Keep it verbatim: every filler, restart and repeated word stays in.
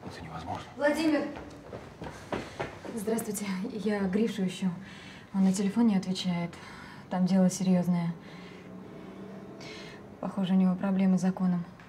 Это невозможно. Владимир! Здравствуйте. Я Гришу ищу. Он на телефон не отвечает. Там дело серьезное. Похоже, у него проблемы с законом.